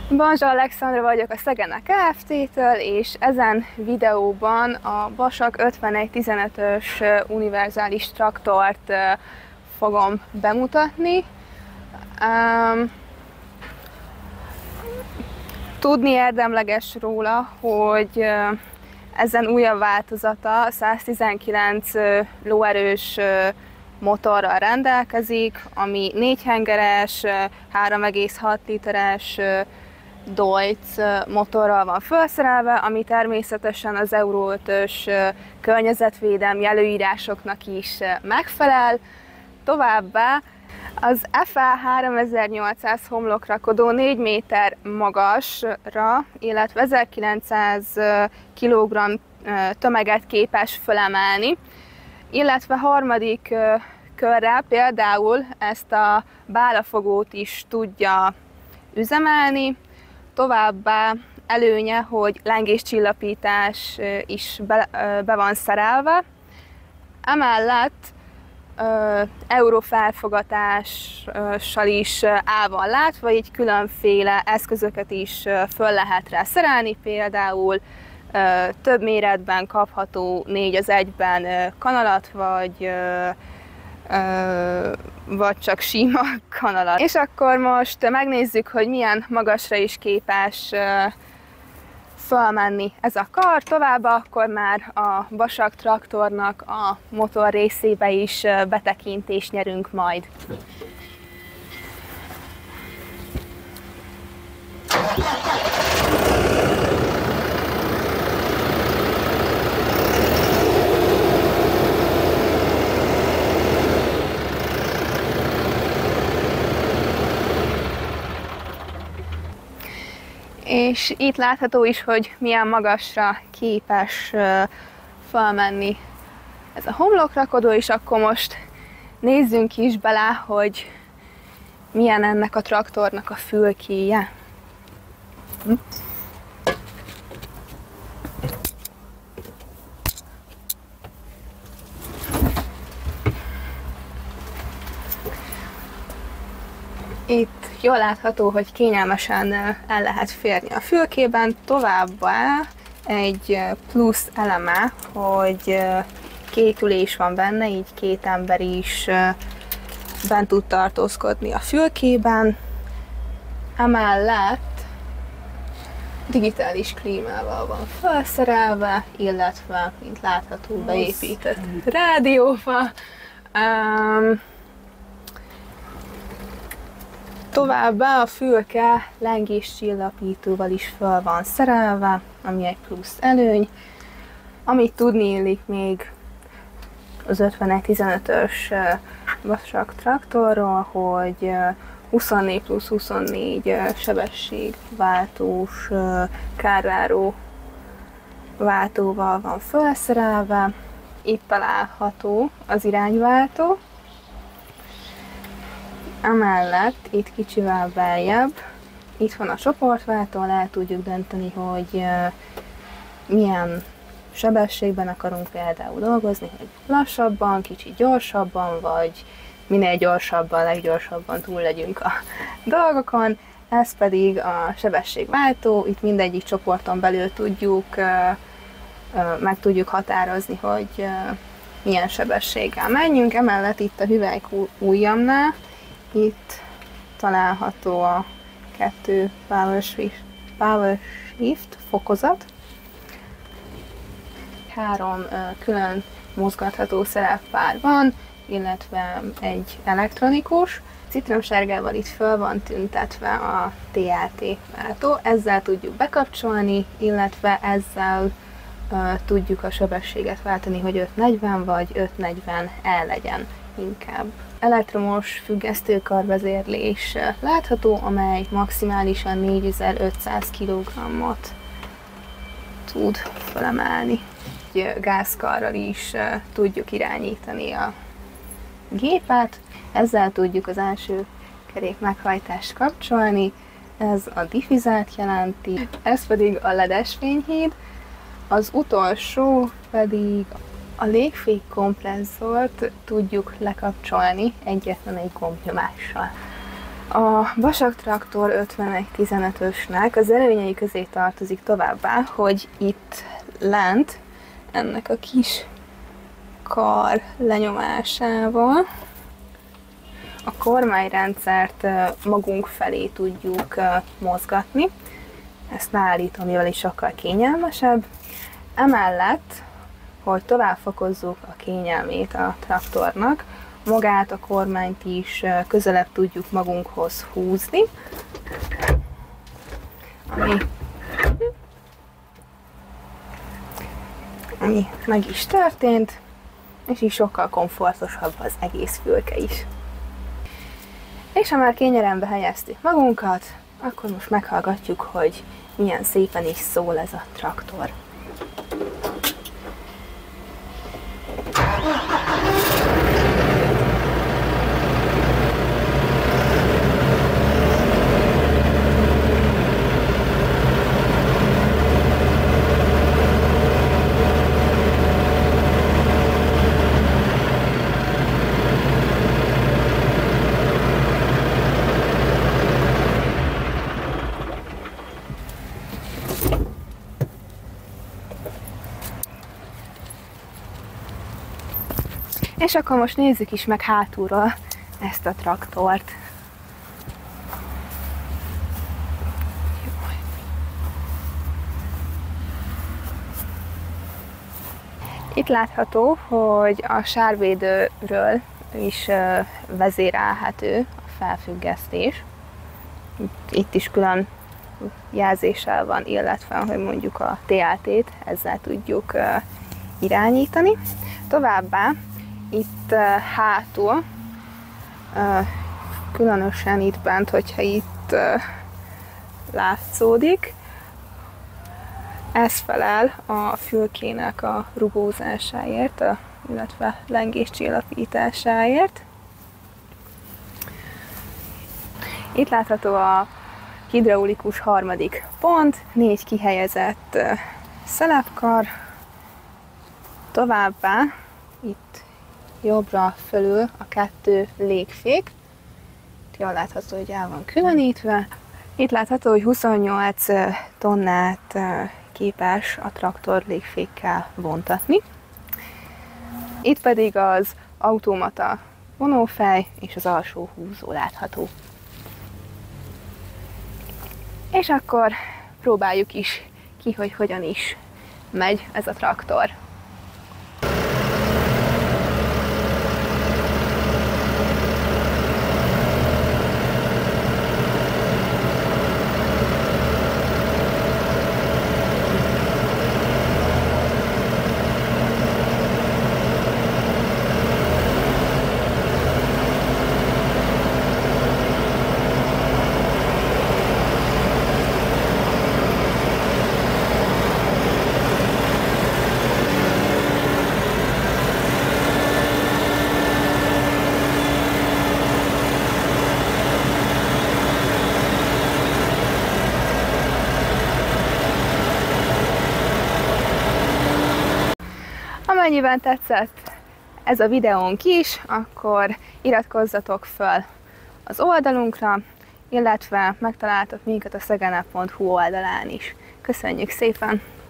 Bonjour, Alexandra vagyok a Szegene Kft-től, és ezen videóban a Vasak 5115-ös univerzális traktort fogom bemutatni. Tudni érdemleges róla, hogy ezen újabb változata 119 lóerős motorral rendelkezik, ami 4 hengeres, 3,6 literes Deutz motorral van felszerelve, ami természetesen az Euro 5-ös környezetvédelmi előírásoknak is megfelel. Továbbá az FA 3800 homlokrakodó 4 méter magasra, illetve 1900 kg tömeget képes fölemelni, illetve harmadik körrel például ezt a bálafogót is tudja üzemelni. Továbbá előnye, hogy lengéscsillapítás is be van szerelve. Emellett eurófelfogatással is el van látva, így különféle eszközöket is föl lehet rá szerelni, például több méretben kapható 4:1-ben kanalat, vagy csak sima kanalat. És akkor most megnézzük, hogy milyen magasra is képes fölmenni ez a kar. Továbbá akkor már a Vasak traktornak a motor részébe is betekintést nyerünk majd. És itt látható is, hogy milyen magasra képes felmenni ez a homlokrakodó, és akkor most nézzünk is bele, hogy milyen ennek a traktornak a fülkéje. Itt jól látható, hogy kényelmesen el lehet férni a fülkében, továbbá egy plusz eleme, hogy két ülés van benne, így két ember is bent tud tartózkodni a fülkében. Emellett digitális klímával van felszerelve, illetve, mint látható, beépített rádióval. Továbbá a fülke lengéscsillapítóval is fel van szerelve, ami egy plusz előny. Amit tudni illik még az 5115-ös Vasak traktorról, hogy 24+24 sebességváltós kárváró váltóval van felszerelve. Itt található az irányváltó. Emellett itt kicsivel beljebb, itt van a csoportváltó, el tudjuk dönteni, hogy milyen sebességben akarunk például dolgozni, hogy lassabban, kicsit gyorsabban, vagy minél gyorsabban, leggyorsabban túl legyünk a dolgokon. Ez pedig a sebességváltó, itt mindegyik csoporton belül meg tudjuk határozni, hogy milyen sebességgel menjünk. Emellett itt a hüvelykujjamnál itt található a 2 Power Shift fokozat. 3 külön mozgatható szereppár van, illetve egy elektronikus. Citromsárgával itt föl van tüntetve a TLT váltó, ezzel tudjuk bekapcsolni, illetve ezzel tudjuk a sebességet váltani, hogy 540 vagy 540 el legyen inkább. Elektromos függesztőkarvezérlés látható, amely maximálisan 4500 kg-ot tud felemelni. Gázkarral is tudjuk irányítani a gépet, ezzel tudjuk az első kerék meghajtást kapcsolni, ez a diffizát jelenti, ez pedig a LED-es fényhíd, az utolsó pedig a légfék kompresszort tudjuk lekapcsolni egyetlen egy gombnyomással. A Vasak traktor 5115-ösnek az előnyei közé tartozik továbbá, hogy itt lent ennek a kis kar lenyomásával a kormányrendszert magunk felé tudjuk mozgatni. Ezt leállítom, mivel is sokkal kényelmesebb. Emellett, hogy tovább fokozzuk a kényelmét a traktornak, magát a kormányt is közelebb tudjuk magunkhoz húzni, ami meg is történt, és így sokkal komfortosabb az egész fülke is. És ha már kényelembe helyeztük magunkat, akkor most meghallgatjuk, hogy milyen szépen is szól ez a traktor. És akkor most nézzük is meg hátulról ezt a traktort. Itt látható, hogy a sárvédőről is vezérelhető a felfüggesztés. Itt is külön jelzéssel van, illetve hogy mondjuk a TLT-t ezzel tudjuk irányítani. Továbbá itt hátul, különösen itt bent, hogyha itt látszódik, ez felel a fülkének a rugózásáért, illetve lengéscsillapításáért. Itt látható a hidraulikus harmadik pont, 4 kihelyezett szelepkar, továbbá itt jobbra fölül a 2 légfék. Jól látható, hogy el van különítve. Itt látható, hogy 28 tonnát képes a traktor légfékkel vontatni. Itt pedig az automata vonófej és az alsó húzó látható. És akkor próbáljuk is ki, hogy hogyan is megy ez a traktor. Amennyiben tetszett ez a videónk is, akkor iratkozzatok fel az oldalunkra, illetve megtaláltok minket a szegene.hu oldalán is. Köszönjük szépen!